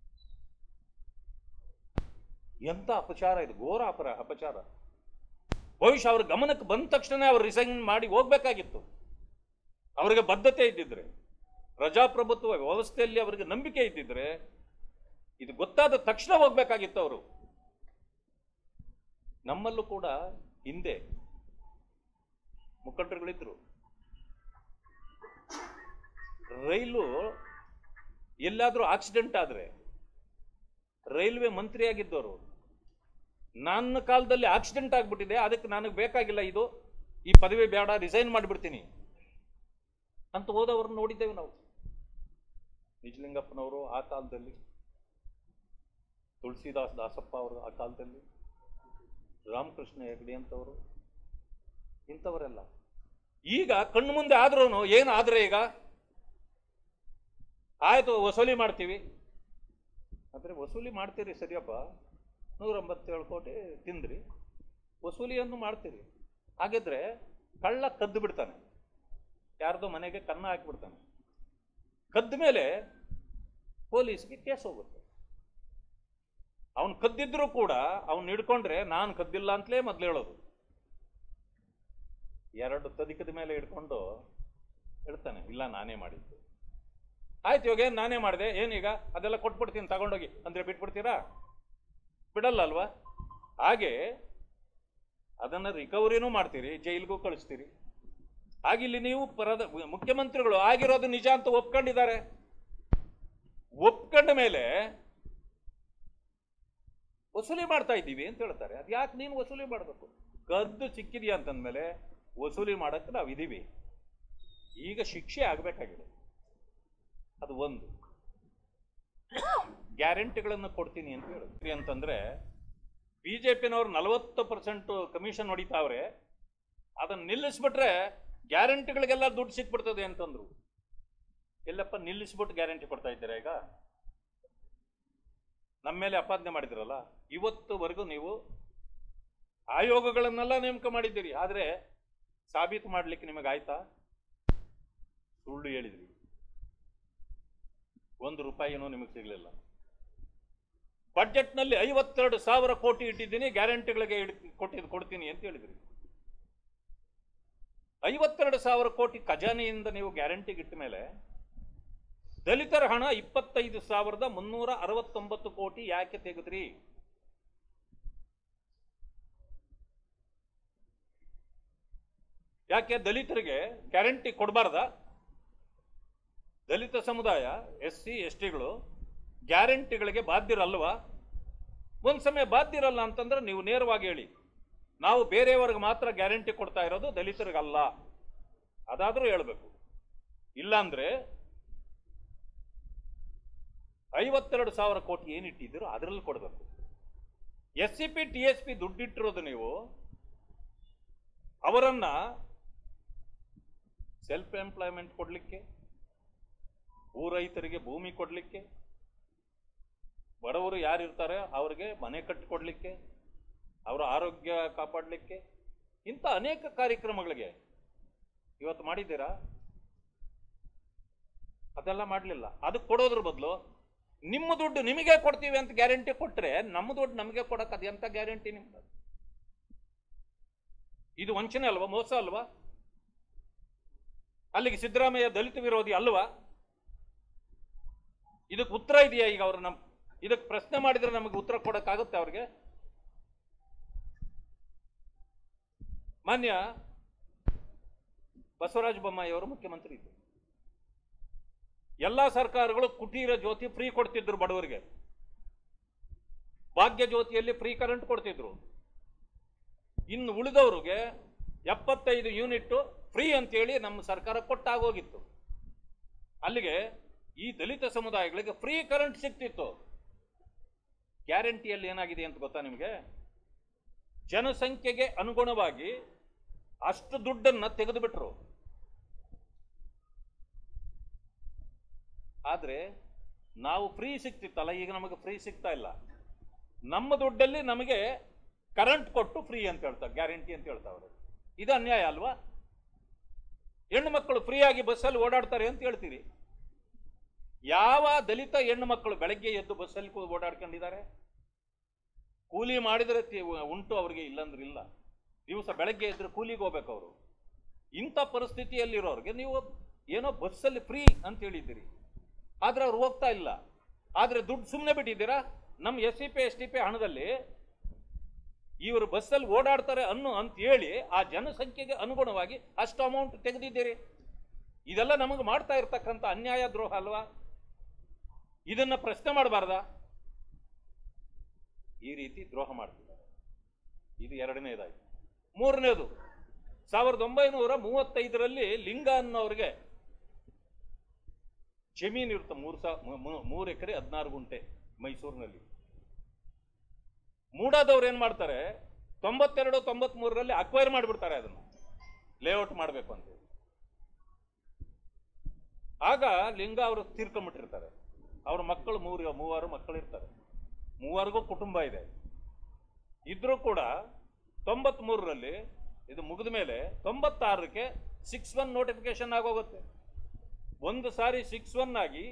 ಎಂಥ ಅಪಚಾರ ಇದು, ಘೋರ ಅಪಚಾರ. ಬಹುಶಃ ಅವ್ರ ಗಮನಕ್ಕೆ ಬಂದ ತಕ್ಷಣ ಅವ್ರು ರಿಸೈನ್ ಮಾಡಿ ಹೋಗ್ಬೇಕಾಗಿತ್ತು. ಅವರಿಗೆ ಬದ್ಧತೆ ಇದ್ದಿದ್ರೆ, ಪ್ರಜಾಪ್ರಭುತ್ವ ವ್ಯವಸ್ಥೆಯಲ್ಲಿ ಅವರಿಗೆ ನಂಬಿಕೆ ಇದ್ದಿದ್ರೆ, ಇದು ಗೊತ್ತಾದ ತಕ್ಷಣ ಹೋಗ್ಬೇಕಾಗಿತ್ತು ಅವರು. ನಮ್ಮಲ್ಲೂ ಕೂಡ ಹಿಂದೆ ಮುಖಂಡರುಗಳಿದ್ರು. ರೈಲು ಎಲ್ಲಾದರೂ ಆಕ್ಸಿಡೆಂಟ್ ಆದರೆ ರೈಲ್ವೆ ಮಂತ್ರಿ ಆಗಿದ್ದವರು, ನನ್ನ ಕಾಲದಲ್ಲಿ ಆಕ್ಸಿಡೆಂಟ್ ಆಗ್ಬಿಟ್ಟಿದೆ, ಅದಕ್ಕೆ ನನಗೆ ಬೇಕಾಗಿಲ್ಲ, ಇದು ಈ ಪದವಿ ಬೇಡ, ರಿಸೈನ್ ಮಾಡಿಬಿಡ್ತೀನಿ ಅಂತ ಹೋದವ್ರನ್ನ ನೋಡಿದ್ದೇವೆ ನಾವು. ನಿಜಲಿಂಗಪ್ಪನವರು ಆ ಕಾಲದಲ್ಲಿ, ತುಳಸಿದಾಸ್ ದಾಸಪ್ಪ ಅವರು ಆ ಕಾಲದಲ್ಲಿ, ರಾಮಕೃಷ್ಣ ಹೆಗಡೆ ಅಂತವರು, ಇಂಥವರೆಲ್ಲ. ಈಗ ಕಣ್ಣು ಮುಂದೆ ಆದ್ರೂ ಏನು ಆದ್ರೆ ಈಗ ಆಯ್ತು ವಸೂಲಿ ಮಾಡ್ತೀವಿ ಅಂದ್ರೆ, ವಸೂಲಿ ಮಾಡ್ತೀರಿ ಸರಿಯಪ್ಪ, 187 ಕೋಟಿ ತಿಂದ್ರಿ, ವಸೂಲಿಯನ್ನು ಮಾಡ್ತೀರಿ. ಹಾಗಿದ್ರೆ ಕಳ್ಳ ಕದ್ದು ಬಿಡ್ತಾನೆ, ಯಾರ್ದೋ ಮನೆಗೆ ಕನ್ನ ಹಾಕಿಬಿಡ್ತಾನೆ. ಕದ್ದ ಮೇಲೆ ಪೊಲೀಸ್ಗೆ ಕೇಸ್ ಹೋಗುತ್ತೆ. ಅವನು ಕದ್ದಿದ್ರು ಕೂಡ ಅವನು ಹಿಡ್ಕೊಂಡ್ರೆ ನಾನು ಕದ್ದಿಲ್ಲ ಅಂತಲೇ ಮೊದಲು ಹೇಳೋದು. 2 ತದಿಕದ ಮೇಲೆ ಹಿಡ್ಕೊಂಡು ಹೇಳ್ತಾನೆ, ಇಲ್ಲ ನಾನೇ ಮಾಡಿದ್ದು. ಆಯ್ತು, ಇವಾಗ ಏನು ನಾನೇ ಮಾಡಿದೆ, ಏನೀಗ ಅದೆಲ್ಲ ಕೊಟ್ಬಿಡ್ತೀನಿ ತಗೊಂಡೋಗಿ ಅಂದ್ರೆ ಬಿಟ್ಬಿಡ್ತೀರಾ? ಬಿಡಲ್ಲ ಅಲ್ವಾ? ಹಾಗೆ ಅದನ್ನು ರಿಕವರಿನೂ ಮಾಡ್ತೀರಿ, ಜೈಲಿಗೂ ಕಳಿಸ್ತೀರಿ. ಹಾಗಿಲ್ಲಿ ನೀವು ಮುಖ್ಯಮಂತ್ರಿಗಳು ಆಗಿರೋದು ನಿಜ ಅಂತ ಒಪ್ಕೊಂಡಿದ್ದಾರೆ. ಒಪ್ಕೊಂಡ ಮೇಲೆ ವಸೂಲಿ ಮಾಡ್ತಾ ಇದ್ದೀವಿ ಅಂತ ಹೇಳ್ತಾರೆ. ಅದು ಯಾಕೆ ನೀನು ವಸೂಲಿ ಮಾಡಬೇಕು? ಕದ್ದು ಸಿಕ್ಕಿದೆಯಾ ಅಂತಂದ್ಮೇಲೆ ವಸೂಲಿ ಮಾಡಕ್ಕೆ ನಾವು ಇದೀವಿ. ಈಗ ಶಿಕ್ಷೆ ಆಗಬೇಕಾಗಿದೆ. ಅದು ಒಂದು. ಗ್ಯಾರಂಟಿಗಳನ್ನು ಕೊಡ್ತೀನಿ ಅಂತ ಹೇಳಿದ್ರಿ ಅಂತಂದ್ರೆ, ಬಿಜೆಪಿನವ್ರು 40% ಕಮಿಷನ್ ಹೊಡಿತಾವ್ರೆ, ಅದನ್ನು ನಿಲ್ಲಿಸ್ಬಿಟ್ರೆ ಗ್ಯಾರಂಟಿಗಳಿಗೆಲ್ಲ ದುಡ್ಡು ಸಿಕ್ಬಿಡ್ತದೆ ಅಂತಂದ್ರು. ಎಲ್ಲಪ್ಪ ನಿಲ್ಲಿಸ್ಬಿಟ್ಟು ಗ್ಯಾರಂಟಿ ಕೊಡ್ತಾ ಇದ್ದೀರಾ? ಈಗ ನಮ್ಮ ಮೇಲೆ ಅಪಾದನೆ ಮಾಡಿದಿರಲ್ಲ. ಇವತ್ತುವರೆಗೂ ನೀವು ಆಯೋಗಗಳನ್ನೆಲ್ಲ ನೇಮಕ ಮಾಡಿದ್ದೀರಿ, ಆದರೆ ಸಾಬೀತು ಮಾಡಲಿಕ್ಕೆ ನಿಮಗಾಯ್ತಾ? ಸುಳ್ಳು ಹೇಳಿದ್ರಿ, 1 ರೂಪಾಯಿನೂ ನಿಮಗೆ ಸಿಗಲಿಲ್ಲ. ಬಜೆಟ್ನಲ್ಲಿ 52,000 ಕೋಟಿ ಇಟ್ಟಿದ್ದೀನಿ, ಗ್ಯಾರಂಟಿಗಳಿಗೆ ಕೊಡ್ತೀನಿ ಅಂತ ಹೇಳಿದ್ರಿ. 52,000 ಕೋಟಿ ಖಜಾನೆಯಿಂದ ನೀವು ಗ್ಯಾರಂಟಿಗೆ ಇಟ್ಟ ಮೇಲೆ ದಲಿತರ ಹಣ 25,369 ಕೋಟಿ ಯಾಕೆ ತೆಗೆದ್ರಿ? ಯಾಕೆ ದಲಿತರಿಗೆ ಗ್ಯಾರಂಟಿ ಕೊಡಬಾರ್ದ? ದಲಿತ ಸಮುದಾಯ, SC STಗಳು ಗ್ಯಾರಂಟಿಗಳಿಗೆ ಬಾಧ್ಯರಲ್ವಾ? ಒಂದು ಸಮಯ ಬಾಧ್ಯರಲ್ಲ ಅಂತಂದ್ರೆ ನೀವು ನೇರವಾಗಿ ಹೇಳಿ, ನಾವು ಬೇರೆಯವರಿಗೆ ಮಾತ್ರ ಗ್ಯಾರಂಟಿ ಕೊಡ್ತಾ ಇರೋದು, ದಲಿತರಿಗಲ್ಲ. ಅದಾದರೂ ಹೇಳಬೇಕು. ಇಲ್ಲಾಂದ್ರೆ 52,000 ಕೋಟಿ ಏನಿಟ್ಟಿದ್ದೀರೋ ಅದರಲ್ಲಿ ಕೊಡಬೇಕು. SCP TSP ದುಡ್ಡಿಟ್ಟಿರೋದು ನೀವು ಅವರನ್ನ ಸೆಲ್ಫ್ ಎಂಪ್ಲಾಯ್ಮೆಂಟ್ ಕೊಡ್ಲಿಕ್ಕೆ, ರೈತರಿಗೆ ಭೂಮಿ ಕೊಡ್ಲಿಕ್ಕೆ, ಬಡವರು ಯಾರಿರ್ತಾರೆ ಅವರಿಗೆ ಮನೆ ಕಟ್ಟಿಕೊಡ್ಲಿಕ್ಕೆ, ಅವರ ಆರೋಗ್ಯ ಕಾಪಾಡಲಿಕ್ಕೆ, ಇಂಥ ಅನೇಕ ಕಾರ್ಯಕ್ರಮಗಳಿಗೆ ಇವತ್ತು ಮಾಡಿದ್ದೀರಾ? ಅದೆಲ್ಲ ಮಾಡಲಿಲ್ಲ. ಅದಕ್ಕೆ ಕೊಡೋದ್ರ ಬದಲು ನಿಮ್ಮ ದುಡ್ಡು ನಿಮಗೆ ಕೊಡ್ತೀವಿ ಅಂತ ಗ್ಯಾರಂಟಿ ಕೊಟ್ಟರೆ, ನಮ್ಮ ದುಡ್ಡು ನಮಗೆ ಕೊಡಕ್ಕೆ ಅದು ಎಂಥ ಗ್ಯಾರಂಟಿ ನಿಮ್ದು? ಇದು ವಂಚನೆ ಅಲ್ವಾ? ಮೋಸ ಅಲ್ವಾ? ಅಲ್ಲಿಗೆ ಸಿದ್ದರಾಮಯ್ಯ ದಲಿತ ವಿರೋಧಿ ಅಲ್ವಾ? ಇದಕ್ಕೆ ಉತ್ತರ ಇದೆಯಾ? ಈಗ ಅವರು ಇದಕ್ಕೆ ಪ್ರಶ್ನೆ ಮಾಡಿದ್ರೆ ನಮಗೆ ಉತ್ತರ ಕೊಡಕ್ಕಾಗುತ್ತೆ ಅವ್ರಿಗೆ? ಮಾನ್ಯ ಬಸವರಾಜ ಬೊಮ್ಮಾಯಿ ಅವರು ಮುಖ್ಯಮಂತ್ರಿ ಇದ್ದರು. ಎಲ್ಲ ಸರ್ಕಾರಗಳು ಕುಟೀರ ಜ್ಯೋತಿ ಫ್ರೀ ಕೊಡ್ತಿದ್ರು ಬಡವರಿಗೆ. ಭಾಗ್ಯ ಜ್ಯೋತಿಯಲ್ಲಿ ಫ್ರೀ ಕರೆಂಟ್ ಕೊಡ್ತಿದ್ರು. ಇನ್ನು ಉಳಿದವ್ರಿಗೆ 75 ಯೂನಿಟ್ ಫ್ರೀ ಅಂತೇಳಿ ನಮ್ಮ ಸರ್ಕಾರ ಕೊಟ್ಟಾಗೋಗಿತ್ತು. ಅಲ್ಲಿಗೆ ಈ ದಲಿತ ಸಮುದಾಯಗಳಿಗೆ ಫ್ರೀ ಕರೆಂಟ್ ಸಿಗ್ತಿತ್ತು. ಗ್ಯಾರಂಟಿಯಲ್ಲಿ ಏನಾಗಿದೆ ಅಂತ ಗೊತ್ತಾ ನಿಮಗೆ? ಜನಸಂಖ್ಯೆಗೆ ಅನುಗುಣವಾಗಿ ಅಷ್ಟು ದುಡ್ಡನ್ನು ತೆಗೆದುಬಿಟ್ರು. ಆದರೆ ನಾವು ಫ್ರೀ ಸಿಗ್ತಿತ್ತಲ್ಲ, ಈಗ ನಮಗೆ ಫ್ರೀ ಸಿಗ್ತಾ ಇಲ್ಲ. ನಮ್ಮ ದುಡ್ಡಲ್ಲಿ ನಮಗೆ ಕರೆಂಟ್ ಕೊಟ್ಟು ಫ್ರೀ ಅಂತ ಹೇಳ್ತಾರೆ, ಗ್ಯಾರಂಟಿ ಅಂತ ಹೇಳ್ತಾವ್ರೆ. ಇದು ಅನ್ಯಾಯ ಅಲ್ವಾ? ಹೆಣ್ಣು ಮಕ್ಕಳು ಫ್ರೀ ಆಗಿ ಬಸ್ಸಲ್ಲಿ ಓಡಾಡ್ತಾರೆ ಅಂತ ಹೇಳ್ತೀರಿ. ಯಾವ ದಲಿತ ಹೆಣ್ಣು ಮಕ್ಕಳು ಬೆಳಗ್ಗೆ ಎದ್ದು ಬಸ್ಸಲ್ಲಿ ಓಡಾಡ್ಕೊಂಡಿದ್ದಾರೆ? ಕೂಲಿ ಮಾಡಿದರೆ ಉಂಟು ಅವ್ರಿಗೆ, ಇಲ್ಲಂದ್ರೆ ಇಲ್ಲ. ದಿವಸ ಬೆಳಗ್ಗೆ ಎದ್ರೆ ಕೂಲಿಗೆ ಹೋಗ್ಬೇಕು ಅವರು. ಇಂಥ ಪರಿಸ್ಥಿತಿಯಲ್ಲಿರೋರಿಗೆ ನೀವು ಏನೋ ಬಸ್ಸಲ್ಲಿ ಫ್ರೀ ಅಂತ ಹೇಳಿದ್ದೀರಿ, ಆದ್ರೆ ಅವ್ರು ಹೋಗ್ತಾ ಇಲ್ಲ. ಆದ್ರೆ ದುಡ್ಡು ಸುಮ್ಮನೆ ಬಿಟ್ಟಿದ್ದೀರಾ. ನಮ್ಮ SCP STP ಹಣದಲ್ಲಿ ಇವರು ಬಸ್ಸಲ್ಲಿ ಓಡಾಡ್ತಾರೆ ಅಂತ ಹೇಳಿ ಆ ಜನಸಂಖ್ಯೆಗೆ ಅನುಗುಣವಾಗಿ ಅಷ್ಟು ಅಮೌಂಟ್ ತೆಗೆದಿದ್ದೀರಿ. ಇದೆಲ್ಲ ನಮಗೆ ಮಾಡ್ತಾ ಇರ್ತಕ್ಕಂಥ ಅನ್ಯಾಯ, ದ್ರೋಹ ಅಲ್ವಾ? ಇದನ್ನ ಪ್ರಶ್ನೆ ಮಾಡಬಾರ್ದಾ? ಈ ರೀತಿ ದ್ರೋಹ ಮಾಡ್ತಿದ್ದಾರೆ. ಇದು ಎರಡನೇದಾಯ್ತು. ಮೂರನೇದು, 1935ರಲ್ಲಿ ಲಿಂಗ ಅನ್ನೋರಿಗೆ ಜಮೀನು ಇರುತ್ತೆ, 3 ಎಕರೆ 16 ಗುಂಟೆ ಮೈಸೂರಿನಲ್ಲಿ. ಮೂಡಾದವ್ರು ಏನ್ ಮಾಡ್ತಾರೆ, 92-93ರಲ್ಲಿ ಅಕ್ವೈರ್ ಮಾಡಿಬಿಡ್ತಾರೆ, ಅದನ್ನು ಲೇಔಟ್ ಮಾಡಬೇಕು ಅಂತ. ಆಗ ಲಿಂಗ ಅವರು ತೀರ್ಕೊಂಡ್ಬಿಟ್ಟಿರ್ತಾರೆ. ಅವ್ರ ಮಕ್ಕಳು ಮೂವರು ಮಕ್ಕಳು ಇರ್ತಾರೆ. ಮೂವರಿಗೂ ಕುಟುಂಬ ಇದೆ. ಇದ್ರೂ ಕೂಡ 93ರಲ್ಲಿ ಇದು ಮುಗಿದ ಮೇಲೆ 96ಕ್ಕೆ 6-1 ನೋಟಿಫಿಕೇಶನ್ ಆಗೋಗುತ್ತೆ. ಒಂದು ಸಾರಿ 6-1 ಆಗಿ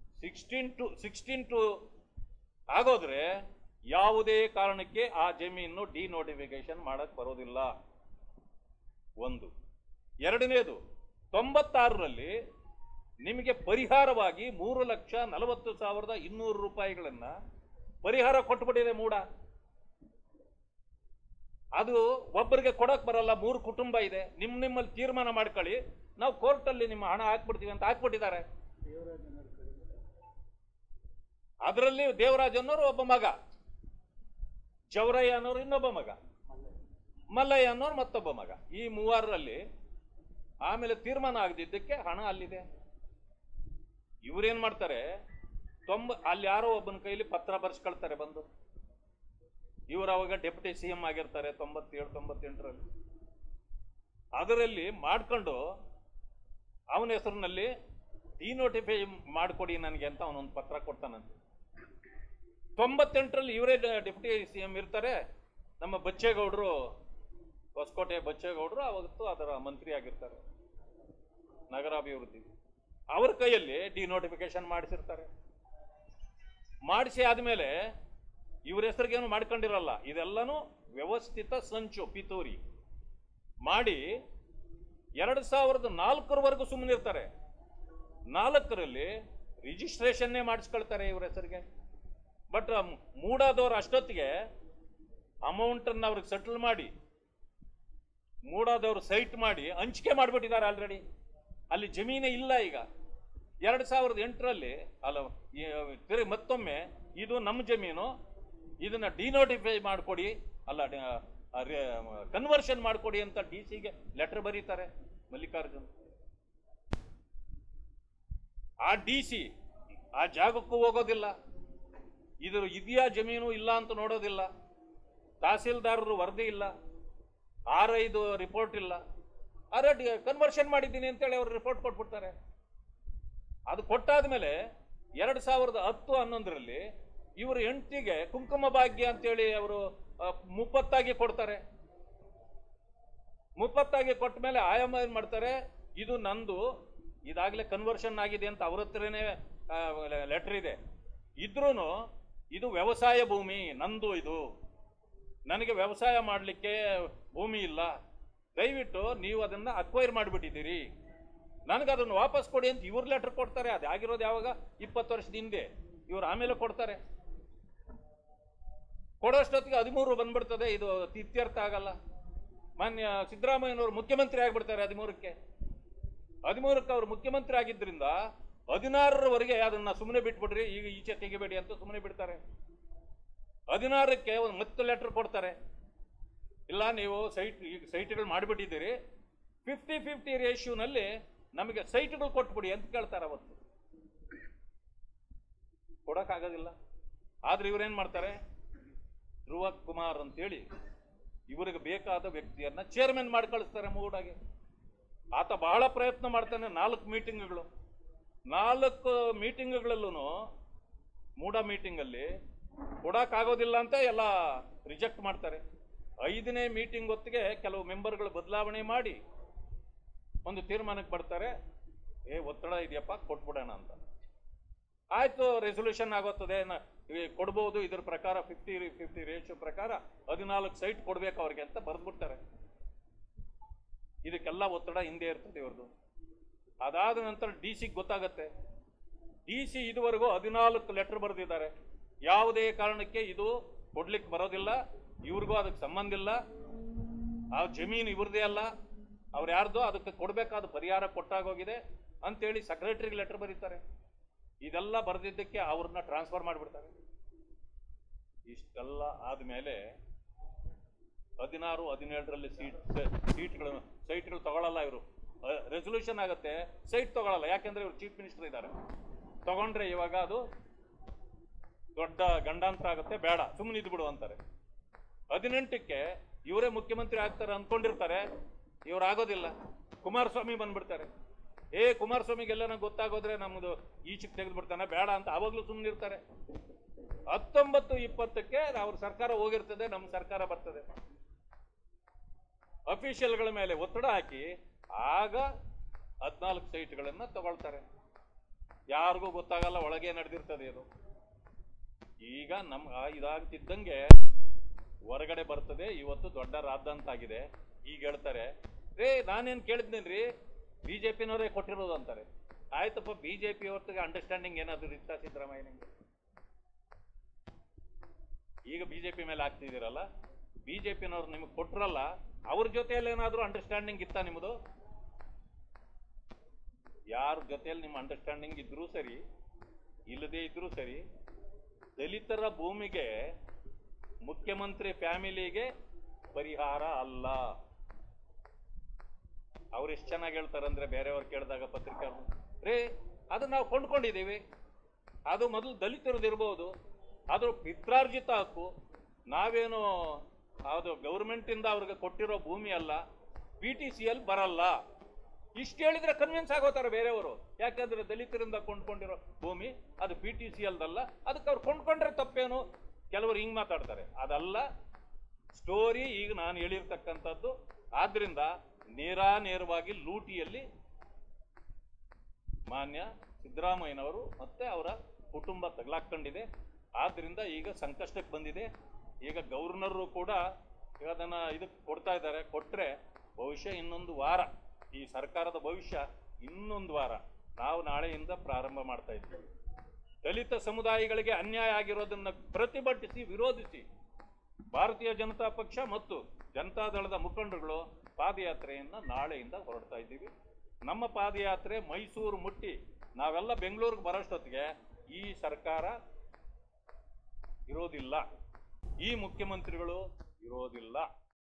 16-2 ಆಗೋದ್ರೆ ಯಾವುದೇ ಕಾರಣಕ್ಕೆ ಆ ಜಮೀನು ಡಿನೋಟಿಫಿಕೇಶನ್ ಮಾಡಕ್ ಬರೋದಿಲ್ಲ. ಒಂದು. ಎರಡನೇದು, 96ರಲ್ಲಿ ನಿಮಗೆ ಪರಿಹಾರವಾಗಿ 3,40,200 ರೂಪಾಯಿಗಳನ್ನ ಪರಿಹಾರ ಕೊಟ್ಟುಬಿಟ್ಟಿದೆ ಮೂಡ. ಅದು ಒಬ್ಬರಿಗೆ ಕೊಡಕ್ ಬರಲ್ಲ, 3 ಕುಟುಂಬ ಇದೆ. ನಿಮ್ಮಲ್ಲಿ ತೀರ್ಮಾನ ಮಾಡ್ಕೊಳ್ಳಿ, ನಾವು ಕೋರ್ಟಲ್ಲಿ ನಿಮ್ಮ ಹಣ ಹಾಕ್ಬಿಡ್ತೀವಿ ಅಂತ ಹಾಕ್ಬಿಟ್ಟಿದ್ದಾರೆ. ಅದರಲ್ಲಿ ದೇವರಾಜ್ ಅನ್ನೋರು ಒಬ್ಬ ಮಗ, ಜವರಯ್ಯ ಅನ್ನೋರು ಇನ್ನೊಬ್ಬ ಮಗ, ಮಲ್ಲಯ್ಯ ಅನ್ನೋರು ಮತ್ತೊಬ್ಬ ಮಗ. ಈ ಮೂವರಲ್ಲಿ ಆಮೇಲೆ ತೀರ್ಮಾನ ಆಗದಿದ್ದಕ್ಕೆ ಹಣ ಅಲ್ಲಿದೆ. ಇವ್ರೇನ್ ಮಾಡ್ತಾರೆ, ಅಲ್ಲಿ ಯಾರೋ ಒಬ್ಬನ ಕೈಲಿ ಪತ್ರ ಬರ್ಸ್ಕೊಳ್ತಾರೆ ಬಂದು. ಇವರು ಅವಾಗ ಡೆಪ್ಯೂಟಿ CM ಆಗಿರ್ತಾರೆ 97-98ರಲ್ಲಿ. ಅದರಲ್ಲಿ ಮಾಡ್ಕೊಂಡು ಅವನ ಹೆಸರಿನಲ್ಲಿ ಡಿನೋಟಿಫೈ ಮಾಡಿಕೊಡಿ ನನಗೆ ಅಂತ ಅವನೊಂದು ಪತ್ರ ಕೊಡ್ತಾನಂತೆ. 98ರಲ್ಲಿ ಇವರೇ ಡೆಪ್ಯೂಟಿ CM ಇರ್ತಾರೆ. ನಮ್ಮ ಬಚ್ಚೇಗೌಡರು, ಹೊಸಕೋಟೆ ಬಚ್ಚೇಗೌಡರು ಅವತ್ತು ಅದರ ಮಂತ್ರಿ ಆಗಿರ್ತಾರೆ, ನಗರಾಭಿವೃದ್ಧಿ. ಅವ್ರ ಕೈಯಲ್ಲಿ ಡಿನೋಟಿಫಿಕೇಶನ್ ಮಾಡಿಸಿರ್ತಾರೆ. ಮಾಡಿಸಿ ಆದ್ಮೇಲೆ ಇವ್ರ ಹೆಸರಿಗೇನು ಮಾಡ್ಕೊಂಡಿರಲ್ಲ. ಇದೆಲ್ಲನೂ ವ್ಯವಸ್ಥಿತ ಸಂಚು, ಪಿತೂರಿ ಮಾಡಿ 2004ರವರೆಗೂ ಸುಮ್ಮನೆ ಇರ್ತಾರೆ. 4ರಲ್ಲಿ ರಿಜಿಸ್ಟ್ರೇಷನ್ನೇ ಮಾಡಿಸ್ಕೊಳ್ತಾರೆ ಇವ್ರ ಹೆಸರಿಗೆ. ಬಟ್ ಮೂಡಾದವ್ರು ಅಷ್ಟೊತ್ತಿಗೆ ಅಮೌಂಟನ್ನು ಅವ್ರಿಗೆ ಸೆಟಲ್ ಮಾಡಿ, ಮೂಡಾದವ್ರು ಸೈಟ್ ಮಾಡಿ ಹಂಚಿಕೆ ಮಾಡಿಬಿಟ್ಟಿದ್ದಾರೆ ಆಲ್ರೆಡಿ. ಅಲ್ಲಿ ಜಮೀನೇ ಇಲ್ಲ ಈಗ. 2008ರಲ್ಲಿ ಅಲ್ಲ, ಮತ್ತೊಮ್ಮೆ ಇದು ನಮ್ಮ ಜಮೀನು, ಇದನ್ನ ಡಿನೋಟಿಫೈ ಮಾಡಿಕೊಡಿ, ಅಲ್ಲ ಕನ್ವರ್ಷನ್ ಮಾಡಿಕೊಡಿ ಅಂತ DC-ಗೆ ಲೆಟರ್ ಬರೀತಾರೆ ಮಲ್ಲಿಕಾರ್ಜುನ್. ಆ DC ಆ ಜಾಗಕ್ಕೂ ಹೋಗೋದಿಲ್ಲ, ಇದು ಇದೆಯಾ ಜಮೀನು ಇಲ್ಲ ಅಂತ ನೋಡೋದಿಲ್ಲ, ತಹಸೀಲ್ದಾರರು ವರದಿ ಇಲ್ಲ, RIದು ರಿಪೋರ್ಟ್ ಇಲ್ಲ. ಆದ್ರೆ ಕನ್ವರ್ಷನ್ ಮಾಡಿದ್ದೀನಿ ಅಂತೇಳಿ ಅವರು ರಿಪೋರ್ಟ್ ಕೊಟ್ಬಿಡ್ತಾರೆ. ಅದು ಕೊಟ್ಟಾದ್ಮೇಲೆ 2010-11ರಲ್ಲಿ ಇವರು ಹೆಂಡತಿಗೆ ಕುಂಕುಮ ಭಾಗ್ಯ ಅಂತೇಳಿ ಅವರು ಮುಪ್ಪತ್ತಾಗಿ ಕೊಡ್ತಾರೆ. ಮುಪ್ಪತ್ತಾಗಿ ಕೊಟ್ಟ ಮೇಲೆ ಆಯಮ್ಮ ಏನ್ ಮಾಡ್ತಾರೆ, ಇದು ನಂದು, ಇದಾಗಲೇ ಕನ್ವರ್ಷನ್ ಆಗಿದೆ ಅಂತ ಅವ್ರ ಹತ್ರನೇ ಲೆಟರ್ ಇದೆ. ಇದ್ರೂ ಇದು ವ್ಯವಸಾಯ ಭೂಮಿ ನಂದು, ಇದು ನನಗೆ ವ್ಯವಸಾಯ ಮಾಡಲಿಕ್ಕೆ ಭೂಮಿ ಇಲ್ಲ, ದಯವಿಟ್ಟು ನೀವು ಅದನ್ನ ಅಕ್ವೈರ್ ಮಾಡಿಬಿಟ್ಟಿದ್ದೀರಿ, ನನಗೆ ಅದನ್ನು ವಾಪಸ್ ಕೊಡಿ ಅಂತ ಇವ್ರ ಲೆಟರ್ ಕೊಡ್ತಾರೆ. ಅದು ಆಗಿರೋದು ಯಾವಾಗ, 20 ವರ್ಷದ ಹಿಂದೆ. ಇವ್ರು ಆಮೇಲೆ ಕೊಡ್ತಾರೆ. ಕೊಡೋಷ್ಟೊತ್ತಿಗೆ 13 ಬಂದ್ಬಿಡ್ತದೆ, ಇದು ಇತ್ಯರ್ಥ ಆಗಲ್ಲ. ಮಾನ್ಯ ಸಿದ್ದರಾಮಯ್ಯನವರು ಮುಖ್ಯಮಂತ್ರಿ ಆಗಿಬಿಡ್ತಾರೆ 13ಕ್ಕೆ ಅವರು ಮುಖ್ಯಮಂತ್ರಿ ಆಗಿದ್ದರಿಂದ 16ರವರೆಗೆ ಅದನ್ನ ಸುಮ್ಮನೆ ಬಿಟ್ಬಿಡ್ರಿ, ಈಗ ಈಚೆ ತೆಗಿಬೇಡಿ ಅಂತ ಸುಮ್ಮನೆ ಬಿಡ್ತಾರೆ. 16ಕ್ಕೆ ಒಂದು ಮತ್ತೆ ಲೆಟರ್ ಕೊಡ್ತಾರೆ, ಇಲ್ಲ ನೀವು ಸೈಟ್ಗಳು ಮಾಡಿಬಿಟ್ಟಿದ್ದೀರಿ, 50-50 ರೇಷ್ಯೂನಲ್ಲಿ ನಮಗೆ ಸೈಟ್ಗಳು ಕೊಟ್ಬಿಡಿ ಅಂತ ಕೇಳ್ತಾರೆ. ಅವತ್ತು ಕೊಡಕ್ಕಾಗೋದಿಲ್ಲ. ಆದ್ರೆ ಇವ್ರೇನ್ ಮಾಡ್ತಾರೆ, ಧ್ರುವ ಕುಮಾರ್ ಅಂತೇಳಿ ಇವರಿಗೆ ಬೇಕಾದ ವ್ಯಕ್ತಿಯನ್ನ ಚೇರ್ಮನ್ ಮಾಡಿ ಕಳಿಸ್ತಾರೆ ಮೂಡಾಗಿ. ಆತ ಬಹಳ ಪ್ರಯತ್ನ ಮಾಡ್ತಾನೆ. 4 ಮೀಟಿಂಗ್ಗಳಲ್ಲೂ ಮೂಡ ಮೀಟಿಂಗಲ್ಲಿ ಕೊಡಕ್ಕಾಗೋದಿಲ್ಲ ಅಂತ ಎಲ್ಲ ರಿಜೆಕ್ಟ್ ಮಾಡ್ತಾರೆ. 5ನೇ ಮೀಟಿಂಗ್ ಹೊತ್ತಿಗೆ ಕೆಲವು ಮೆಂಬರ್ಗಳು ಬದಲಾವಣೆ ಮಾಡಿ ಒಂದು ತೀರ್ಮಾನಕ್ಕೆ ಬರ್ತಾರೆ, ಒತ್ತಡ ಇದೆಯಪ್ಪ ಕೊಟ್ಬಿಡೋಣ ಅಂತ. ಆಯ್ತು, ರೆಸೊಲ್ಯೂಷನ್ ಆಗುತ್ತದೆ, ಕೊಡ್ಬೋದು, ಇದ್ರ ಪ್ರಕಾರ 50-50 ರೇಷಿಯೋ ಪ್ರಕಾರ 14 ಸೈಟ್ ಕೊಡ್ಬೇಕು ಅವ್ರಿಗೆ ಅಂತ ಬರೆದ್ಬಿಡ್ತಾರೆ. ಇದಕ್ಕೆಲ್ಲ ಒತ್ತಡ ಹಿಂದೆ ಇರ್ತದೆ ಇವ್ರದ್ದು. ಅದಾದ ನಂತರ DC ಗೊತ್ತಾಗತ್ತೆ. DC ಇದುವರೆಗೂ 14 ಲೆಟರ್ ಬರೆದಿದ್ದಾರೆ. ಯಾವುದೇ ಕಾರಣಕ್ಕೆ ಇದು ಕೊಡ್ಲಿಕ್ಕೆ ಬರೋದಿಲ್ಲ, ಇವ್ರಿಗೂ ಅದಕ್ಕೆ ಸಂಬಂಧ ಇಲ್ಲ, ಆ ಜಮೀನು ಇವ್ರದೇ ಅಲ್ಲ, ಅವ್ರು ಯಾರ್ದೋ ಅದಕ್ಕೆ ಕೊಡಬೇಕಾದ ಪರಿಹಾರ ಕೊಟ್ಟಾಗೋಗಿದೆ ಅಂತೇಳಿ ಸೆಕ್ರೆಟರಿಗೆ ಲೆಟರ್ ಬರೀತಾರೆ. ಇದೆಲ್ಲ ಬರೆದಿದ್ದಕ್ಕೆ ಅವ್ರನ್ನ ಟ್ರಾನ್ಸ್ಫರ್ ಮಾಡಿಬಿಡ್ತಾರೆ. ಇಷ್ಟೆಲ್ಲ ಆದಮೇಲೆ 16-17ರಲ್ಲಿ ಸೈಟ್ಗಳು ತಗೊಳ್ಳಲ್ಲ ಇವರು. ರೆಸೊಲ್ಯೂಷನ್ ಆಗುತ್ತೆ, ಸೈಟ್ ತಗೊಳ್ಳಲ್ಲ. ಯಾಕೆಂದ್ರೆ ಇವರು ಚೀಫ್ ಮಿನಿಸ್ಟರ್ ಇದ್ದಾರೆ. ತಗೊಂಡ್ರೆ ಇವಾಗ ಅದು ದೊಡ್ಡ ಗಂಡಾಂತರ ಆಗುತ್ತೆ, ಬೇಡ ಸುಮ್ಮನೆ ಇದ್ಬಿಡು ಅಂತಾರೆ. 18ಕ್ಕೆ ಇವರೇ ಮುಖ್ಯಮಂತ್ರಿ ಆಗ್ತಾರೆ ಅಂದ್ಕೊಂಡಿರ್ತಾರೆ, ಇವ್ರು ಆಗೋದಿಲ್ಲ. ಕುಮಾರಸ್ವಾಮಿ ಬಂದ್ಬಿಡ್ತಾರೆ. ಕುಮಾರಸ್ವಾಮಿಗೆಲ್ಲ ಗೊತ್ತಾಗೋದ್ರೆ ನಮ್ದು ಈಚೆಗೆ ತೆಗೆದ್ಬಿಡ್ತಾನೆ, ಬೇಡ ಅಂತ ಆವಾಗ್ಲೂ ಸುಮ್ಮನಿರ್ತಾರೆ. 19-20ಕ್ಕೆ ಅವ್ರ ಸರ್ಕಾರ ಹೋಗಿರ್ತದೆ, ನಮ್ಮ ಸರ್ಕಾರ ಬರ್ತದೆ. ಅಫಿಷಿಯಲ್ಗಳ ಮೇಲೆ ಒತ್ತಡ ಹಾಕಿ ಆಗ 14 ಸೈಟ್ಗಳನ್ನ ತಗೊಳ್ತಾರೆ. ಯಾರಿಗೂ ಗೊತ್ತಾಗಲ್ಲ ಒಳಗೆ ನಡೆದಿರ್ತದೆ ಇದು. ಈಗ ಇದಾಗ್ತಿದ್ದಂಗೆ ಹೊರಗಡೆ ಬರ್ತದೆ. ಇವತ್ತು ದೊಡ್ಡ ರಾದ್ದಂತಾಗಿದೆ. ಈಗ ಹೇಳ್ತಾರೆ, ನಾನೇನ್ ಕೇಳಿದ್ನೇನ್ರಿ, BJPನವರೇ ಕೊಟ್ಟಿರೋದು ಅಂತಾರೆ. ಆಯ್ತಪ್ಪ, BJP ಹೊರತಿಗೆ ಅಂಡರ್ಸ್ಟ್ಯಾಂಡಿಂಗ್ ಏನಾದ್ರು ಇತ್ತ ಸಿದ್ದರಾಮಯ್ಯನಿಗೆ? ಈಗ BJP ಮೇಲೆ ಆಗ್ತಿದ್ದೀರಲ್ಲ, BJPನವ್ರು ನಿಮಗೆ ಕೊಟ್ರಲ್ಲ, ಅವ್ರ ಜೊತೆಯಲ್ಲಿ ಏನಾದ್ರು ಅಂಡರ್ಸ್ಟ್ಯಾಂಡಿಂಗ್ ಇತ್ತ ನಿಮ್ಮದು? ಯಾರ ಜೊತೆಯಲ್ಲಿ ನಿಮ್ಮ ಅಂಡರ್ಸ್ಟ್ಯಾಂಡಿಂಗ್ ಇದ್ರೂ ಸರಿ, ಇಲ್ಲದೇ ಇದ್ರೂ ಸರಿ, ದಲಿತರ ಭೂಮಿಗೆ ಮುಖ್ಯಮಂತ್ರಿ ಫ್ಯಾಮಿಲಿಗೆ ಪರಿಹಾರ ಅಲ್ಲ. ಅವ್ರು ಎಷ್ಟು ಚೆನ್ನಾಗಿ ಹೇಳ್ತಾರಂದ್ರೆ, ಬೇರೆಯವ್ರು ಕೇಳಿದಾಗ ಪತ್ರಿಕೆಯವರು, ಅದು ನಾವು ಕೊಂಡ್ಕೊಂಡಿದ್ದೀವಿ, ಅದು ಮೊದಲು ದಲಿತರದಿರ್ಬೋದು, ಅದು ಪಿತ್ರಾರ್ಜಿತ ಹಕ್ಕು, ನಾವೇನು ಅದು ಗೌರ್ಮೆಂಟಿಂದ ಅವ್ರಿಗೆ ಕೊಟ್ಟಿರೋ ಭೂಮಿ ಅಲ್ಲ, PTCL ಬರಲ್ಲ. ಇಷ್ಟು ಹೇಳಿದ್ರೆ ಕನ್ವಿನ್ಸ್ ಆಗೋತಾರೆ ಬೇರೆಯವರು. ಯಾಕಂದ್ರೆ ದಲಿತರಿಂದ ಕೊಂಡ್ಕೊಂಡಿರೋ ಭೂಮಿ ಅದು PTCLದಲ್ಲ, ಅದಕ್ಕೆ ಅವ್ರು ಕೊಂಡ್ಕೊಂಡ್ರೆ ತಪ್ಪೇನು? ಕೆಲವರು ಹಿಂಗ್ ಮಾತಾಡ್ತಾರೆ. ಅದಲ್ಲ ಸ್ಟೋರಿ ಈಗ ನಾನು ಹೇಳಿರ್ತಕ್ಕಂಥದ್ದು. ಆದ್ರಿಂದ ನೇರವಾಗಿ ಲೂಟಿಯಲ್ಲಿ ಮಾನ್ಯ ಸಿದ್ದರಾಮಯ್ಯನವರು ಮತ್ತೆ ಅವರ ಕುಟುಂಬ ತಗಲಾಕೊಂಡಿದೆ. ಆದ್ರಿಂದ ಈಗ ಸಂಕಷ್ಟಕ್ಕೆ ಬಂದಿದೆ. ಈಗ ಗವರ್ನರು ಕೂಡ ಅದನ್ನ ಇದಕ್ಕೆ ಕೊಡ್ತಾ ಇದ್ದಾರೆ. ಕೊಟ್ರೆ ಬಹುಶಃ ಇನ್ನೊಂದು ವಾರ, ಈ ಸರ್ಕಾರದ ಭವಿಷ್ಯ ಇನ್ನೊಂದು ವಾರ, ನಾವು ನಾಳೆಯಿಂದ ಪ್ರಾರಂಭ ಮಾಡ್ತಾ ಇದ್ದೀವಿ. ದಲಿತ ಸಮುದಾಯಗಳಿಗೆ ಅನ್ಯಾಯ ಆಗಿರೋದನ್ನ ಪ್ರತಿಭಟಿಸಿ ವಿರೋಧಿಸಿ ಭಾರತೀಯ ಜನತಾ ಪಕ್ಷ ಮತ್ತು ಜನತಾದಳದ ಮುಖಂಡರುಗಳು ಪಾದಯಾತ್ರೆಯನ್ನ ನಾಳೆಯಿಂದ ಹೊರಡ್ತಾ ಇದ್ದೀವಿ. ನಮ್ಮ ಪಾದಯಾತ್ರೆ ಮೈಸೂರು ಮುಟ್ಟಿ ನಾವೆಲ್ಲ ಬೆಂಗಳೂರಿಗೆ ಬರೋಷ್ಟೊತ್ತಿಗೆ ಈ ಸರ್ಕಾರ ಇರೋದಿಲ್ಲ, ಈ ಮುಖ್ಯಮಂತ್ರಿಗಳು ಇರೋದಿಲ್ಲ.